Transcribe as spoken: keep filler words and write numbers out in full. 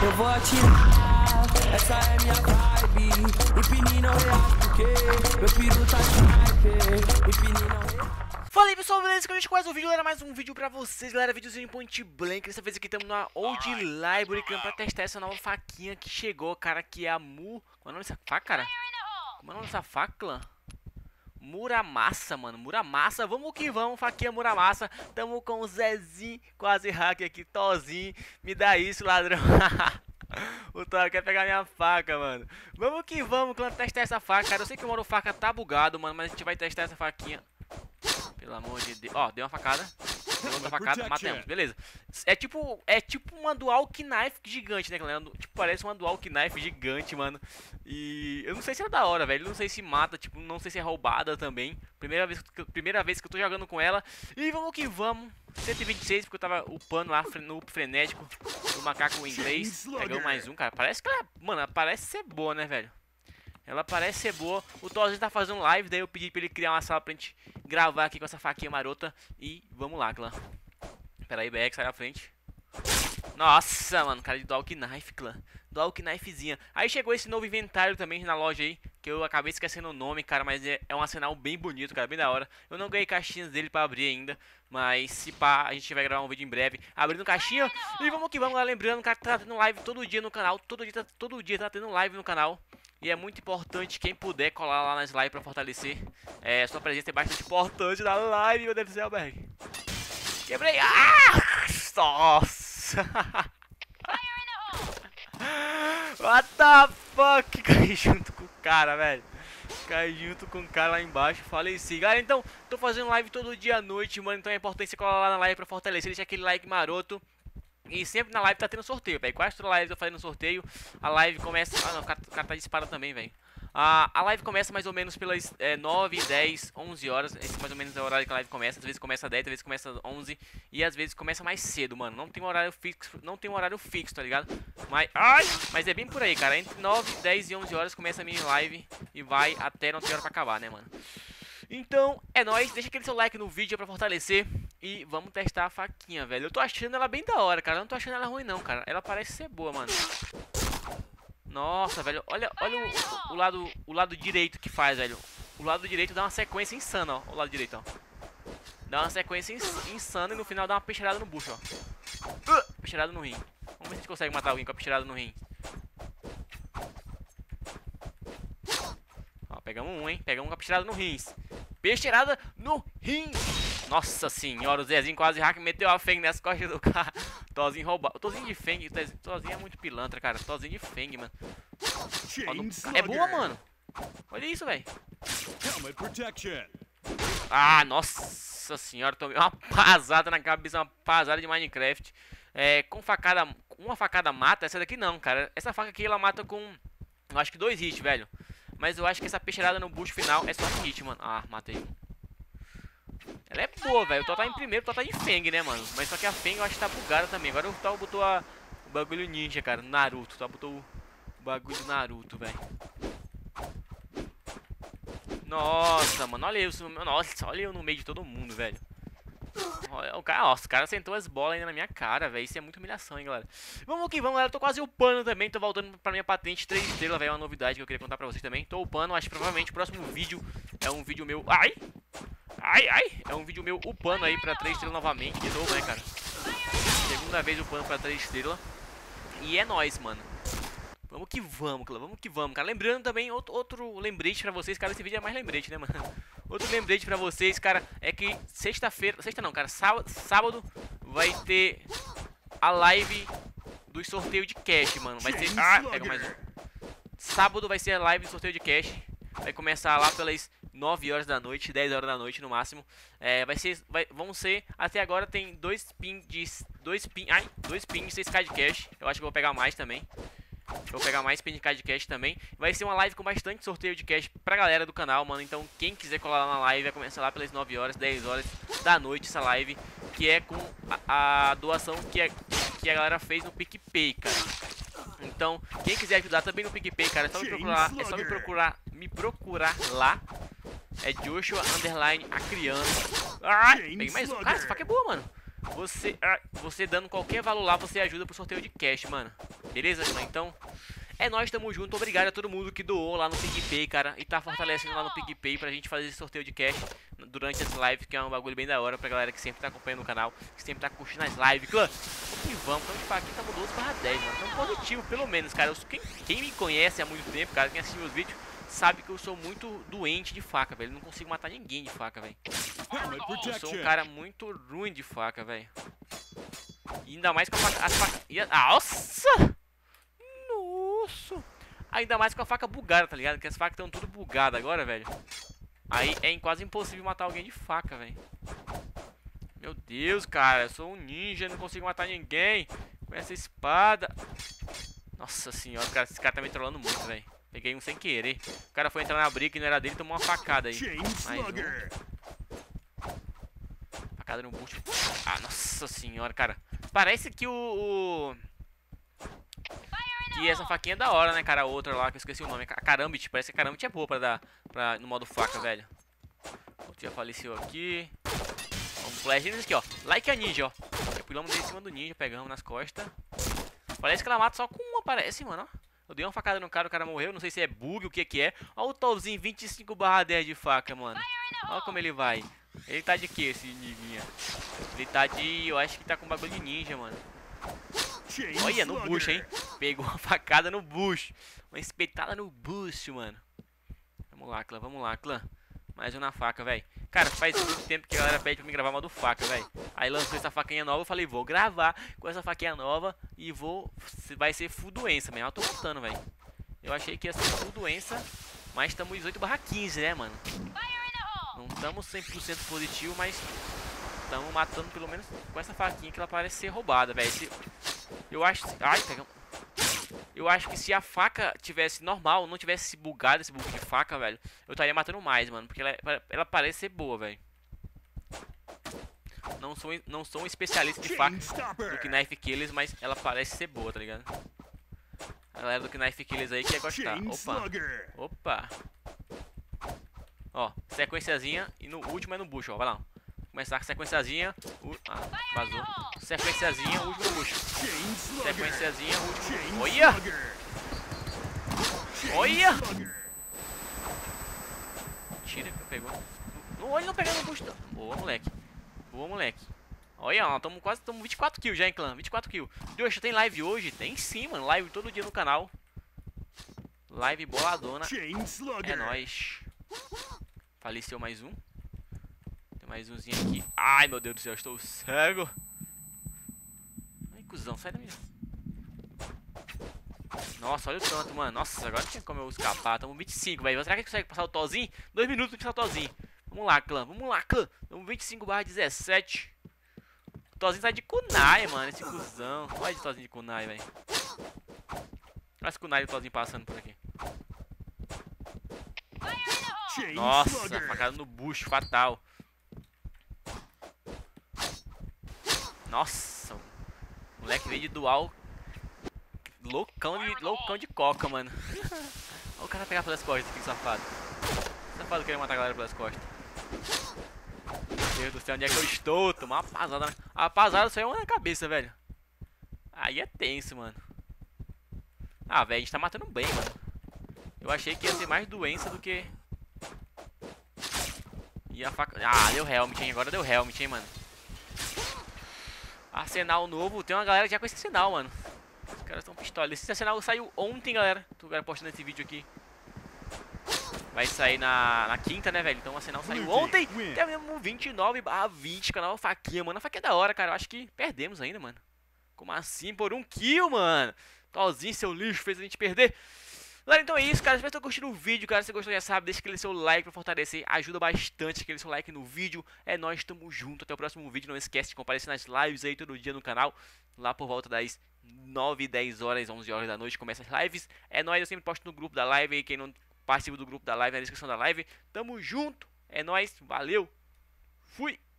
Eu vou atirar, essa é minha vibe. Empine não reage porque meu piru tá sniper. Empine não reage. Fala aí pessoal, beleza? Que a gente começa o vídeo, galera, mais um vídeo pra vocês, galera, videozinho em Point Blank. Dessa vez aqui estamos na Old Library, pra testar essa nova faquinha que chegou, cara, que é a Mu... Como é o nome dessa faca, cara? Como é o nome dessa faca, clã? Muramasa, mano, Muramasa, vamos que vamos, faquinha Muramasa. Tamo com o Zezinho, quase hack aqui, Tozinho. Me dá isso, ladrão. O Thor quer pegar minha faca, mano. Vamos que vamos, clã, testar essa faca, cara. Eu sei que o modo faca tá bugado, mano, mas a gente vai testar essa faquinha. Pelo amor de Deus. Ó, deu uma facada. Deu outra facada, matamos. Beleza. É tipo, é tipo uma dual knife gigante, né, galera? Tipo, parece uma dual knife gigante, mano. E eu não sei se é da hora, velho. Não sei se mata, tipo, não sei se é roubada também. Primeira vez que, primeira vez que eu tô jogando com ela. E vamos que vamos. cento e vinte e seis, porque eu tava upando lá no up frenético do macaco inglês. Pegamos mais um, cara. Parece que ela, mano, ela parece ser boa, né, velho? Ela parece ser boa. O Tozinho tá fazendo live, daí eu pedi pra ele criar uma sala pra gente gravar aqui com essa faquinha marota. E vamos lá, clã. Pera aí, B X, sai da frente. Nossa, mano, cara de Dual Knife, clã. Dual Knifezinha. Aí chegou esse novo inventário também na loja aí, que eu acabei esquecendo o nome, cara, mas é, é um arsenal bem bonito, cara, bem da hora. Eu não ganhei caixinhas dele pra abrir ainda, mas se pá, a gente vai gravar um vídeo em breve abrindo caixinha. E vamos que vamos, lá, lembrando, cara, tá tendo live todo dia no canal, todo dia, tá, todo dia tá tendo live no canal. E é muito importante, quem puder colar lá nas lives pra fortalecer. É, sua presença é bastante importante na live, meu Deus do céu, Berg. Quebrei! Ah! Nossa! What the fuck? Caí junto com o cara, velho. Caí junto com o cara lá embaixo, faleci. Galera, então, tô fazendo live todo dia à noite, mano. Então é importante você colar lá na live pra fortalecer, deixa aquele like maroto. E sempre na live tá tendo sorteio, velho. Quase toda live eu tô fazendo sorteio. A live começa... Ah, não, o cara, o cara tá disparado também, velho. A, a live começa mais ou menos pelas é, nove, dez, onze horas. Esse mais ou menos é o horário que a live começa. Às vezes começa dez, às vezes começa onze. E às vezes começa mais cedo, mano. Não tem um horário fixo, não tem um horário fixo, tá ligado? Mas, ai, mas é bem por aí, cara. Entre nove, dez e onze horas começa a minha live. E vai até não ter hora pra acabar, né, mano? Então, é nóis. Deixa aquele seu like no vídeo pra fortalecer. E vamos testar a faquinha, velho. Eu tô achando ela bem da hora, cara. Eu não tô achando ela ruim, não, cara. Ela parece ser boa, mano. Nossa, velho. Olha, olha o, o, lado, o lado direito que faz, velho. O lado direito dá uma sequência insana, ó. O lado direito, ó. Dá uma sequência ins insana e no final dá uma peixeirada no bucho, ó. Uh, peixeirada no rim. Vamos ver se a gente consegue matar alguém com a peixeirada no rim. Ó, pegamos um, hein. Pegamos com a peixeirada no rins. Peixeirada no rim. Nossa senhora, o Zezinho quase hack meteu a Feng nas costas do cara. Tozinho roubado. Tozinho de Feng, Tozinho é muito pilantra, cara. Tozinho de Feng, mano. Ó, no... É boa, mano. Olha isso, velho. Ah, nossa senhora, tomei uma pasada na cabeça, uma pasada de Minecraft. É, com facada, uma facada mata, essa daqui não, cara. Essa faca aqui ela mata com, eu acho que dois hits, velho. Mas eu acho que essa peixeirada no bucho final é só um hit, mano. Ah, matei um. Ela é boa, velho. O Thor tá em primeiro, o Thor tá de Feng, né, mano? Mas só que a Feng eu acho que tá bugada também. Agora o Thor botou a... o bagulho ninja, cara. Naruto. O Thor botou o bagulho do Naruto, velho. Nossa, mano. Olha eu. Nossa, olha eu no meio de todo mundo, velho. Olha, o cara, nossa, o cara sentou as bolas ainda na minha cara, velho. Isso é muita humilhação, hein, galera. Vamos que vamos, galera. Tô quase upando também. Tô voltando pra minha patente três estrelas, velho. É uma novidade que eu queria contar pra vocês também. Tô upando. Acho que provavelmente o próximo vídeo é um vídeo meu... Ai! Ai, ai! É um vídeo meu upando aí pra três estrelas novamente. De novo, né, cara? Segunda vez upando pra três estrelas. E é nóis, mano. Vamos que vamos, cara. Vamos que vamos, cara. Lembrando também, outro, outro lembrete pra vocês, cara. Esse vídeo é mais lembrete, né, mano? Outro lembrete pra vocês, cara, é que sexta-feira... Sexta não, cara. Sábado, sábado vai ter a live do sorteio de cash, mano. Vai ser... Ah, pega mais um. Sábado vai ser a live do sorteio de cash. Vai começar lá pelas nove horas da noite, dez horas da noite no máximo. É, vai ser, vai, vão ser, até agora tem dois pin de, dois pin, ai, dois pin de seis K de cash. Eu acho que eu vou pegar mais também. Vou pegar mais pin de K de cash também. Vai ser uma live com bastante sorteio de cash pra galera do canal, mano. Então quem quiser colar lá na live, vai começar lá pelas nove horas, dez horas da noite essa live. Que é com a, a doação que a, que a galera fez no PicPay, cara. Então, quem quiser ajudar também no PicPay, cara, é só me procurar, é só me procurar, me procurar lá. É Joshua Underline a criança. Ah, peguei mais um. Cara, essa faca é boa, mano. Você, ah, você dando qualquer valor lá, você ajuda pro sorteio de cash, mano. Beleza, clã? Então, é nóis, tamo junto. Obrigado a todo mundo que doou lá no PicPay, cara. E tá fortalecendo lá no PicPay pra gente fazer esse sorteio de cash durante as lives, que é um bagulho bem da hora pra galera que sempre tá acompanhando o canal, que sempre tá curtindo as lives. Clã, e vamos, estamos de faquinha, estamos doze barra dez, mano. Tamo positivo, pelo menos, cara. Eu, quem, quem me conhece há muito tempo, cara, quem assiste meus vídeos, sabe que eu sou muito doente de faca, velho. Não consigo matar ninguém de faca, velho. Eu sou um cara muito ruim de faca, velho. Ainda mais com a faca... As faca... Nossa! Nossa! Ainda mais com a faca bugada, tá ligado? Que as facas estão tudo bugadas agora, velho. Aí é quase impossível matar alguém de faca, velho. Meu Deus, cara. Eu sou um ninja, não consigo matar ninguém com essa espada. Nossa senhora, cara. Esse cara tá me trollando muito, velho. Peguei um sem querer. O cara foi entrar na briga e não era dele, tomou uma facada aí. Mais um. Facada no bucho. Ah, nossa senhora, cara. Parece que o... o... Que essa faquinha é da hora, né, cara? A outra lá, que eu esqueci o nome. A Karambit. Parece que a Karambit é boa pra dar pra, no modo faca, velho. O outro já faleceu aqui. Vamos pular aqui, ó. Like a ninja, ó. Já pulamos em cima do ninja, pegamos nas costas. Parece que ela mata só com uma, parece, mano, ó. Eu dei uma facada no cara, o cara morreu. Não sei se é bug, o que que é. Olha o Tolzinho, vinte e cinco barra dez de faca, mano. Olha como ele vai. Ele tá de que, esse ninja? Ele tá de... Eu acho que tá com bagulho de ninja, mano. Olha, no bucho, hein? Pegou uma facada no bucho. Uma espetada no bucho, mano. Vamos lá, clã, vamos lá, clã. Mais um na faca, velho. Cara, faz muito tempo que a galera pede pra mim gravar modo faca, velho. Aí lançou essa faquinha nova, eu falei, vou gravar com essa faquinha nova e vou... Vai ser full doença, mesmo. Eu tô contando, velho. Eu achei que ia ser full doença, mas estamos dezoito barra quinze, né, mano? Não estamos cem por cento positivo, mas estamos matando pelo menos com essa faquinha que ela parece ser roubada, velho. Se... Eu acho... Ai, pegamos... Eu acho que se a faca tivesse normal, não tivesse bugado esse bug de faca, velho, eu estaria matando mais, mano. Porque ela, ela parece ser boa, velho. Não sou, não sou um especialista de faca do Knife Killers, mas ela parece ser boa, tá ligado? A galera do Knife Killers aí que ia gostar. Opa. Opa. Ó, sequenciazinha. E no último é no bucho, ó. Vai lá. Começar com sequenciazinha. U... Ah, vazou. Sequenciazinha, último no bucho. Sequenciazinha, último. Olha! Olha! Tira que pegou. Não, ele não pegou no bucho. Boa, moleque. Boa, moleque. Olha, ó, tamo quase tamo vinte e quatro kills já, hein, clã. vinte e quatro kills. Deus, tem live hoje? Tem sim, mano. Live todo dia no canal. Live boladona. É nóis. Faleceu mais um. Mais umzinho aqui. Ai, meu Deus do céu, eu estou cego. Ai, cuzão, sai da minha. Nossa, olha o tanto, mano. Nossa, agora tinha como eu escapar. Tamo vinte e cinco, velho. Será que consegue passar o tozinho? Dois minutos pra passar o tozinho. Vamos lá, clã. Vamos lá, clã. Tamo vinte e cinco barra dezessete. O tozinho sai de kunai, mano. Esse cuzão. Olha esse tozinho de kunai, velho. Olha esse kunai do tozinho passando por aqui. Nossa, facada no bucho, fatal. Nossa, o moleque veio de dual. Loucão de, loucão de coca, mano. Olha o cara pegar pelas costas aqui, safado. Safado querendo matar a galera pelas costas. Meu Deus do céu, onde é que eu estou? Tomar uma pasada na... A pasada saiu na cabeça, velho. Aí é tenso, mano. Ah, velho, a gente tá matando bem, mano. Eu achei que ia ser mais doença do que... E a faca... Ah, deu helmet, hein? Agora deu helmet, hein, mano. Arsenal novo, tem uma galera já com esse sinal, mano. Os caras estão pistola. Esse arsenal saiu ontem, galera. Tô postando esse vídeo aqui. Vai sair na, na quinta, né, velho? Então o arsenal saiu ontem. Temos vinte e nove barra vinte, canal faquinha, mano. A faquinha é da hora, cara. Eu acho que perdemos ainda, mano. Como assim? Por um kill, mano. Tozinho, seu lixo, fez a gente perder. Galera, então é isso, cara. Espero que vocês tenham curtido o vídeo, cara. Se você gostou, já sabe, deixa aquele seu like pra fortalecer. Ajuda bastante aquele seu like no vídeo. É nóis, tamo junto. Até o próximo vídeo. Não esquece de comparecer nas lives aí todo dia no canal. Lá por volta das nove, dez horas, onze horas da noite começa as lives. É nóis, eu sempre posto no grupo da live aí. Quem não participa do grupo da live, na descrição da live. Tamo junto. É nóis, valeu. Fui.